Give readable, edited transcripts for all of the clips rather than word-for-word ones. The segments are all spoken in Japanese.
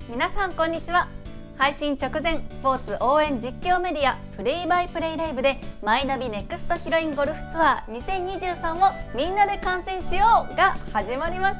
皆さんこんにちは。配信直前スポーツ応援実況メディアプレイバイプレイライブでマイナビネクストヒロインゴルフツアー2023をみんなで観戦しようが始まりました。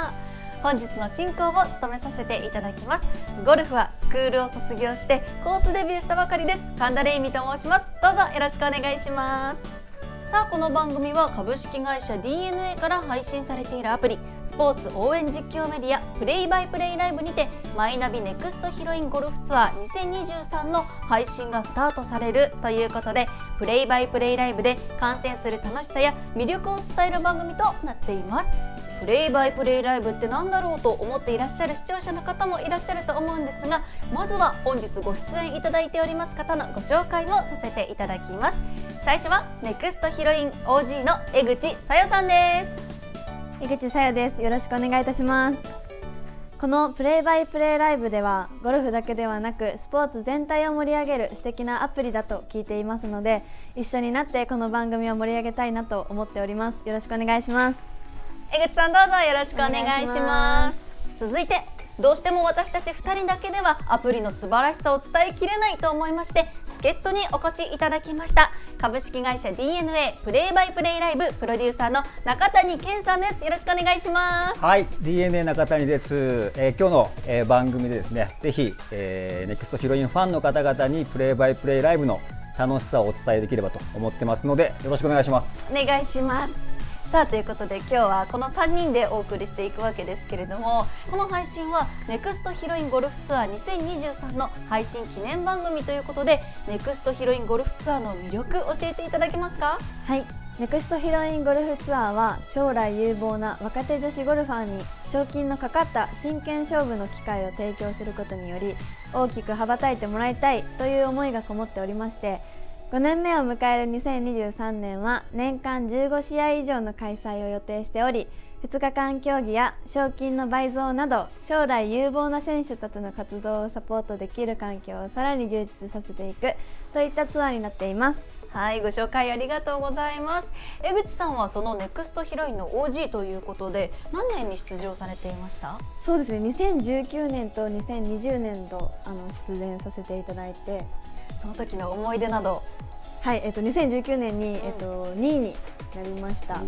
本日の進行を務めさせていただきます。ゴルフはスクールを卒業してコースデビューしたばかりです。神田玲美と申します。どうぞよろしくお願いします。さあこの番組は株式会社 DNA から配信されているアプリスポーツ応援実況メディアプレイバイプレイライブにてマイナビネクストヒロインゴルフツアー2023の配信がスタートされるということで、プレイバイプレイライブで観戦する楽しさや魅力を伝える番組となっています。プレイバイプレイライブって何だろうと思っていらっしゃる視聴者の方もいらっしゃると思うんですが、まずは本日ご出演いただいております方のご紹介もさせていただきます。最初はネクストヒロイン OG の江口さよさんです。 江口さよです。よろしくお願いいたします。このプレイバイプレイライブではゴルフだけではなくスポーツ全体を盛り上げる素敵なアプリだと聞いていますので、一緒になってこの番組を盛り上げたいなと思っております。よろしくお願いします。 江口さんどうぞよろしくお願いします。続いてどうしても私たち2人だけではアプリの素晴らしさを伝えきれないと思いまして助っ人にお越しいただきました。株式会社 DNA プレイバイプレイライブプロデューサーの中谷健さんです。よろしくお願いします。 はい、 DNA 中谷です。今日の、番組でですね、ぜひ、ネクストヒロインファンの方々にプレイバイプレイライブの楽しさをお伝えできればと思ってますのでよろしくお願いします。 お願いします。さあということで今日はこの3人でお送りしていくわけですけれども、この配信はネクストヒロインゴルフツアー2023の配信記念番組ということで、ネクストヒロインゴルフツアーの魅力教えていただけますか？ はい、ネクストヒロインゴルフツアーは将来有望な若手女子ゴルファーに賞金のかかった真剣勝負の機会を提供することにより大きく羽ばたいてもらいたいという思いがこもっておりまして、5年目を迎える2023年は年間15試合以上の開催を予定しており、2日間競技や賞金の倍増など将来有望な選手たちの活動をサポートできる環境をさらに充実させていくといったツアーになっています。 はい、ご紹介ありがとうございます。江口さんはそのネクストヒロインの OG ということで何年に出場されていました？ そうですね、2019年と2020年度出演させていただいて、 その時の思い出など。 はい、2019年に、2位になりました。はい、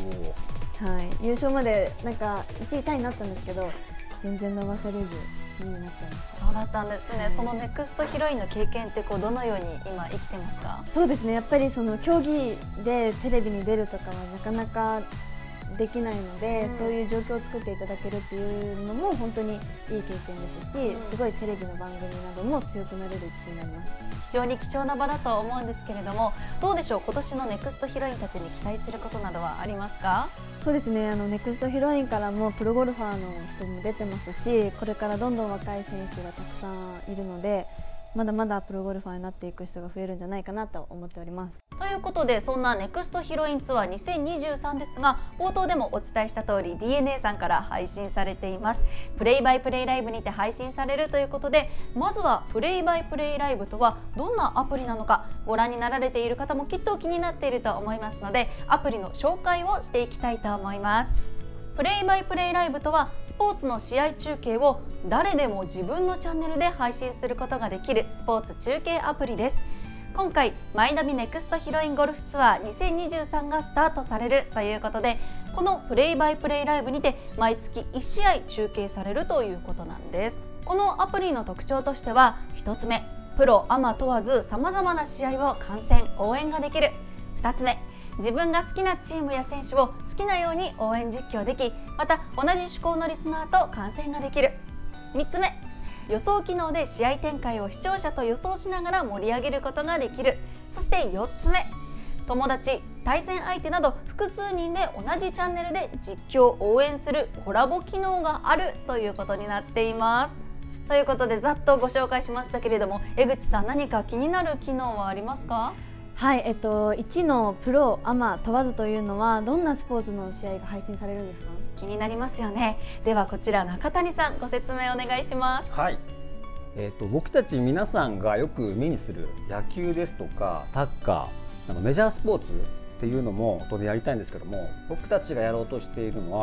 優勝までなんか1位タイになったんですけど全然伸ばされず2位になっちゃいました。 そうだったんですね。そのネクストヒロインの経験ってどのように今生きてますか？ そうですね、やっぱりその競技でテレビに出るとかはなかなかできないので、そういう状況を作っていただけるっていうのも本当にいい経験ですし、すごいテレビの番組なども強くなれる自信があります。 非常に貴重な場だと思うんですけれども、どうでしょう、今年のネクストヒロインたちに期待することなどはありますか？ そうですね、ネクストヒロインからもプロゴルファーの人も出てますし、これからどんどん若い選手がたくさんいるので、まだまだプロゴルファーになっていく人が増えるんじゃないかなと思っております。 ということでそんなネクストヒロインツアー2023ですが、冒頭でもお伝えした通り DNA さんから配信されています。プレイバイプレイライブにて配信されるということで、まずはプレイバイプレイライブとはどんなアプリなのかご覧になられている方もきっと気になっていると思いますので、アプリの紹介をしていきたいと思います。プレイバイプレイライブとはスポーツの試合中継を誰でも自分のチャンネルで配信することができるスポーツ中継アプリです。今回マイナビネクストヒロインゴルフツアー2023がスタートされるということで、このプレイバイプレイライブにて毎月1試合中継されるということなんです。このアプリの特徴としては、1つ目、プロアマ問わずさまざまな試合を観戦応援ができる。2つ目、自分が好きなチームや選手を好きなように応援実況でき、また同じ趣向のリスナーと観戦ができる。3つ目、予想機能で試合展開を視聴者と予想しながら盛り上げることができる。そして4つ目、友達、対戦相手など複数人で同じチャンネルで実況応援するコラボ機能があるということになっています。ということでざっとご紹介しましたけれども、江口さん何か気になる機能はありますか？ はい、1のプロアマ問わずというのはどんなスポーツの試合が配信されるんですか？ 気になりますよね。ではこちら中谷さんご説明お願いします。 はい、僕たち皆さんがよく目にする野球ですとかサッカー、メジャースポーツっていうのも当然やりたいんですけども、僕たちがやろうとしているのは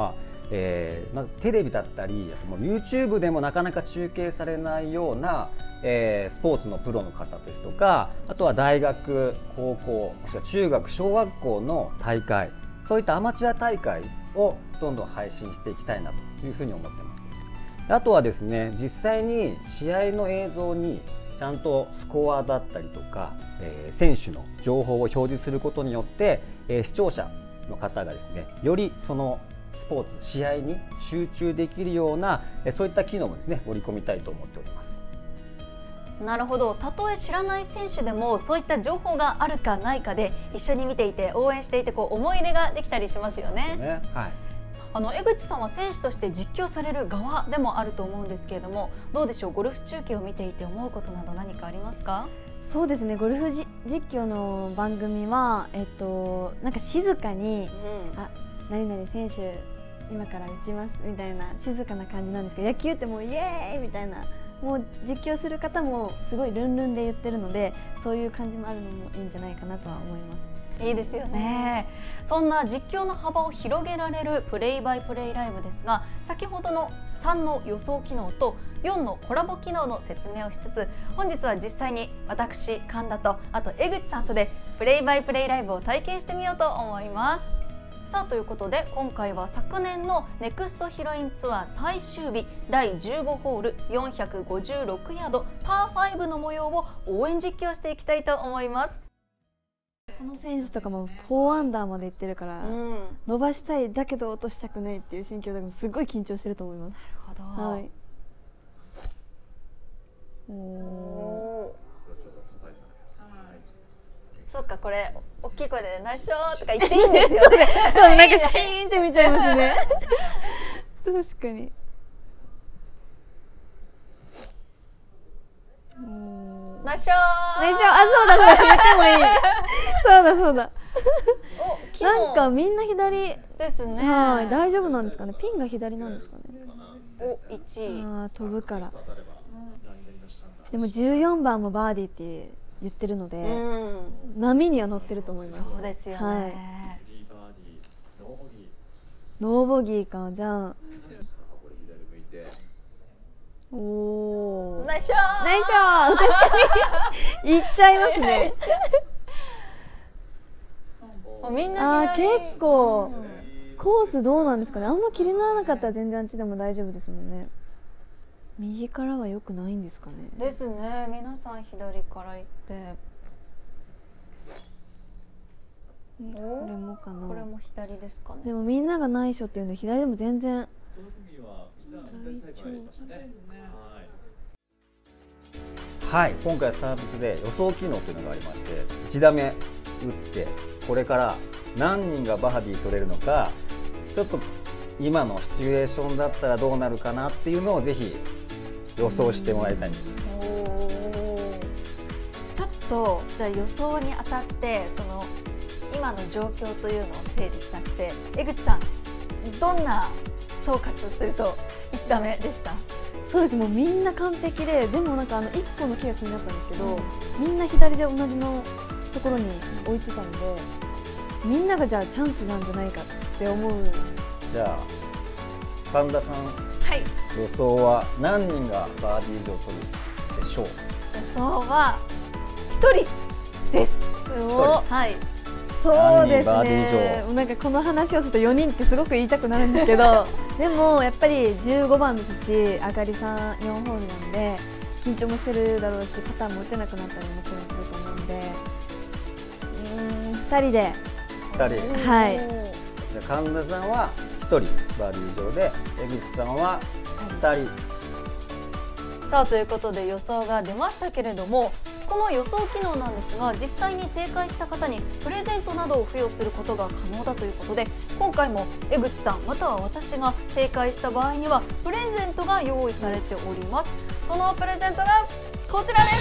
テレビだったり、あともう YouTube でもなかなか中継されないような、スポーツのプロの方ですとか、あとは大学、高校、もしくは中学、小学校の大会、そういったアマチュア大会をどんどん配信していきたいなというふうに思ってます。あとはですね、実際に試合の映像にちゃんとスコアだったりとか、選手の情報を表示することによって、視聴者の方がですね、よりそのスポーツ、試合に集中できるような、そういった機能もですね、盛り込みたいと思っております。 なるほど。たとえ知らない選手でもそういった情報があるかないかで一緒に見ていて応援していて思い入れができたりしますよね。 はい。 江口さんは選手として実況される側でもあると思うんですけれども、どうでしょう、ゴルフ中継を見ていて思うことなど何かありますか？ そうですね、ゴルフ実況の番組は、なんか静かに、何々選手今から打ちますみたいな静かな感じなんですけど、野球ってもうイエーイみたいな、もう実況する方もすごいルンルンで言ってるので、そういう感じもあるのもいいんじゃないかなとは思います。 いいですよね。そんな実況の幅を広げられるプレイバイプレイライブですが、先ほどの3の予想機能と4のコラボ機能の説明をしつつ、本日は実際に私神田とあと江口さんとでプレイバイプレイライブを体験してみようと思います。さあということで、今回は昨年のネクストヒロインツアー最終日第15ホール456ヤードパー5の模様を応援実況していきたいと思います。 この選手とかも4アンダーまでいってるから、伸ばしたいだけど落としたくないっていう心境でもすごい緊張してると思います。 なるほど。はい。そっか、これ大きい声で内緒とか言っていいんですよね。 そう、なんかシーンって見ちゃいますね。確かに。 内緒。 あ、そうだ、言ってもいい。そうだ。なんかみんな左ですね。 はい、大丈夫なんですかね。ピンが左なんですかね。 1位。 飛ぶから。でも14番もバーディーって言ってるので、波には乗ってると思います。 そうですよね。 ノーボギーか、じゃあ。おお。 ナイスショー。確かに。いっちゃいますね。 みんな結構コースどうなんですかね。あんま気にならなかったら全然あっちでも大丈夫ですもんね。右からは良くないんですかね。 ですね。皆さん左から行って。 これもかな。 これも左ですかね。 でもみんなが内緒っていうんで左でも全然。 はい、今回サービスで予想機能というのがありまして、1打目打ってこれから何人がバーディー取れるのか、ちょっと今のシチュエーションだったらどうなるかなっていうのをぜひ予想してもらいたいんです。 ちょっとじゃあ予想にあたってその今の状況というのを整理したくて、江口さんどんな総括すると1打目でした？ そうです、もうみんな完璧で、でもなんか1個の木が気になったんですけど、みんな左で同じのところに置いてたので、みんながじゃあチャンスなんじゃないかって思う。 じゃあ神田さん、はい、予想は何人がバーディー以上取るでしょう？ 予想は1人です。 はい、そうですね。なんかこの話をすると4人ってすごく言いたくなるんですけどでもやっぱり15番ですし、上がり4ホールなんで緊張もしてるだろうし、パターンも打てなくなったりもちろんすると思うんで、2人で。 2人。 はい。 じゃあ神田さんは1人バーディー以上で、江口さんは2人。 さあということで予想が出ましたけれども、この予想機能なんですが、実際に正解した方にプレゼントなどを付与することが可能だということで、今回も江口さんまたは私が正解した場合にはプレゼントが用意されております。そのプレゼントがこちらです。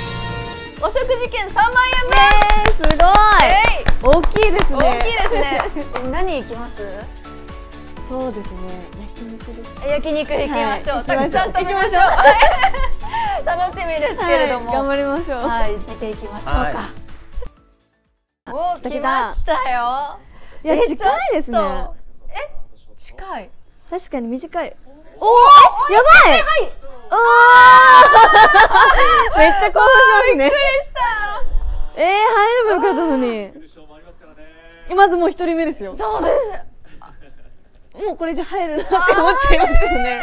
お食事券3万円分。 すごい、大きいですね。 大きいですね。何行きます？ そうですね、焼肉です。 焼肉行きましょう。たくさん食べましょう。楽しみですけれども、 頑張りましょう。 はい、見ていきましょうか。お、来ましたよ。 いや、近いですね。 近い。 確かに短い。おお、やばい。おおめっちゃ興奮しますね。びっくりした。入ればよかったのに。まずもう一人目ですよ。 そうです。 もうこれじゃ入るなって思っちゃいますよね。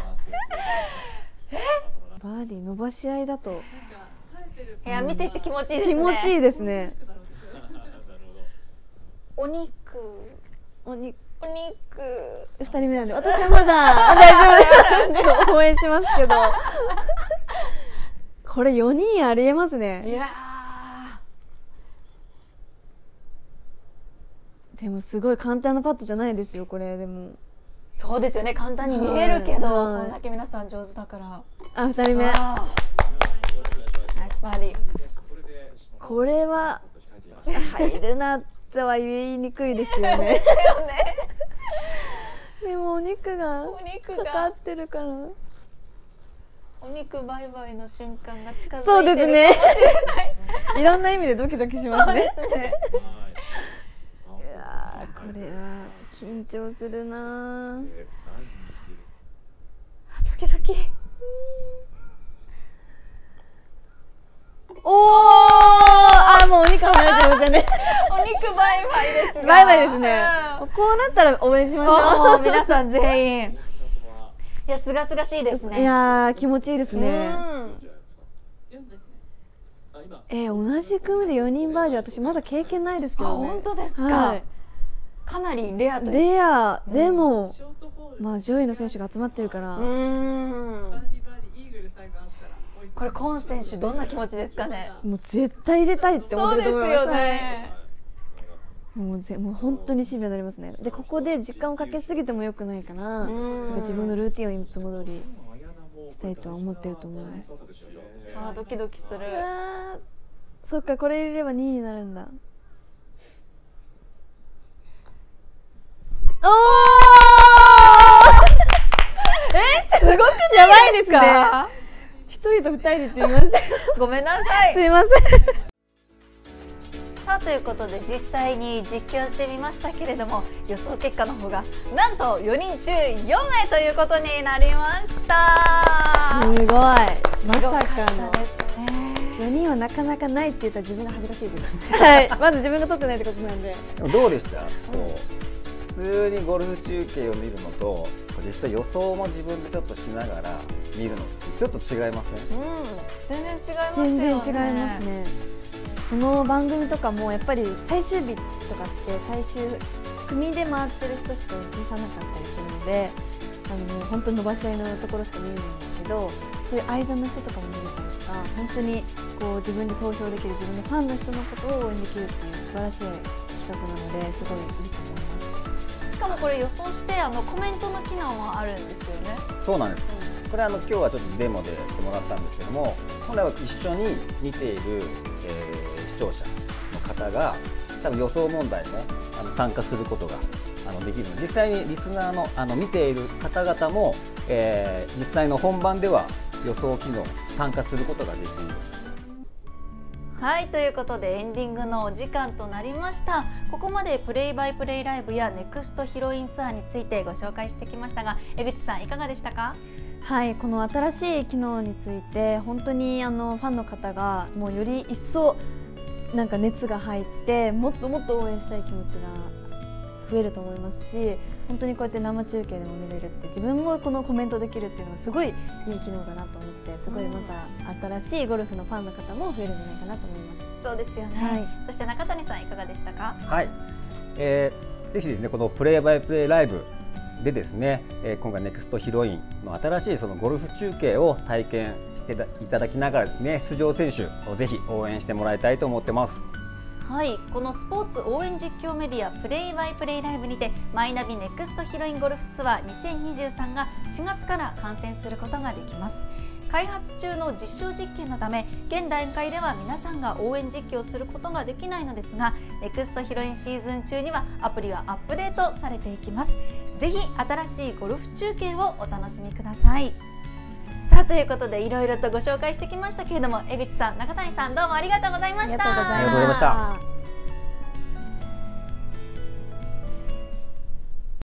バーディー伸ばし合いだと。 いや、見ていて気持ちいいですね。 気持ちいいですね。 お肉。 2人目なんで、私はまだ大丈夫なんで応援しますけど。これ4人ありえますね。 いやでもすごい簡単なパットじゃないですよこれ。でもそうですよね、簡単に見えるけど、こんだけ皆さん上手だから。 2人目。ナイスバーディー。 これは入るなっては言いにくいですよね。でもお肉がかかってるから。 お肉バイバイの瞬間が近づいてるかもしれない。 そうですね。いろんな意味でドキドキしますね。 そうですね。 いやこれは緊張するな。 ドキドキ。 もうお肉離れてますよね。 お肉バイバイですが。 バイバイですね。こうなったら応援しましょう。 皆さん全員。いや、すがすがしいですね。 いや気持ちいいですね。同じ組で4人バーディー、私まだ経験ないですけどね。 本当ですか。かなりレアという。 レアでも、まあ上位の選手が集まってるから。 これコン選手どんな気持ちですかね。 もう絶対入れたいって思ってると思います。 そうですよね。 もう本当にシビアになりますね。でここで時間をかけすぎてもよくないから、自分のルーティンをいつも通りしたいとは思ってると思います。 ドキドキする。 そっか、これ入れれば2位になるんだ。 すごくやばいですね。1人と2人でって言いました。 ごめんなさい。 すいません。 さあ、ということで実際に実況してみましたけれども、予想結果の方がなんと4人中4名ということになりました。 すごい。まさかのですね。 4人はなかなかないって言ったら自分が恥ずかしいです。はい。まず自分が取ってないってことなんで。 どうでした？普通にゴルフ中継を見るのと実際予想も自分でちょっとしながら見るのってちょっと違いません？ 全然違いますよね。 全然違いますね。その番組とかもやっぱり最終日とかって最終組で回ってる人しか映さなかったりするので、本当に伸ばし合いのところしか見えないんですけど、そういう間の人とかも見れたりとか、本当にこう自分で投票できる、自分のファンの人のことを応援できるっていう素晴らしい企画なので、すごいいいと思います。 しかもこれ予想してコメントの機能もあるんですよね。 そうなんです。これ今日はちょっとデモでしてもらったんですけども、本来は一緒に見ている、視聴者の方が多分予想問題も参加することができるので、実際にリスナーの見ている方々も、実際の本番では予想機能参加することができる。 はい、ということでエンディングのお時間となりました。ここまでプレイバイプレイライブやネクストヒロインツアーについてご紹介してきましたが、江口さんいかがでしたか？ はい、この新しい機能について本当にファンの方がもうより一層なんか熱が入ってもっともっと応援したい気持ちが増えると思いますし、本当にこうやって生中継でも見れるって、自分もこのコメントできるっていうのがすごいいい機能だなと思って、すごいまた新しいゴルフのファンの方も増えるんじゃないかなと思います。 そうですよね、はい、そして中谷さんいかがでしたか？ はい、ぜひですね、このプレイバイプレイライブでですね、今回ネクストヒロインの新しいそのゴルフ中継を体験していただきながらですね、出場選手をぜひ応援してもらいたいと思ってます。 はい、このスポーツ応援実況メディアプレイバイプレイライブにてマイナビネクストヒロインゴルフツアー2023が4月から観戦することができます。開発中の実証実験のため現段階では皆さんが応援実況することができないのですが、ネクストヒロインシーズン中にはアプリはアップデートされていきます。ぜひ新しいゴルフ中継をお楽しみください。さあ、ということでいろいろとご紹介してきましたけれども、江口さん、中谷さん、どうもありがとうございました。 ありがとうございました。